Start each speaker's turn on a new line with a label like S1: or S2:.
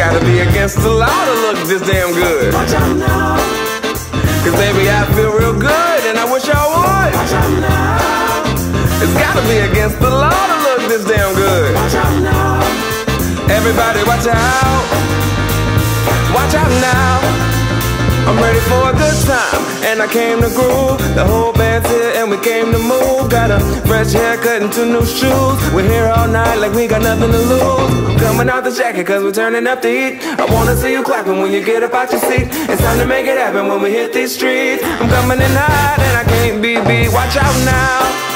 S1: gotta be against the law to look this damn good.
S2: Watch out now.
S1: Cause baby, I feel real good and I wish I would.
S2: Watch out now.
S1: It's gotta be against the law to look this damn good.
S2: Watch out now.
S1: Everybody watch out. Watch out now. I'm ready for a good time, and I came to groove. The whole band's here and we came to move. Got a fresh haircut and 2 new shoes. We're here all night like we got nothing to lose. I'm coming out the jacket cause we're turning up the heat. I wanna see you clapping when you get up out your seat. It's time to make it happen when we hit these streets. I'm coming in hot and I can't be beat. Watch out now.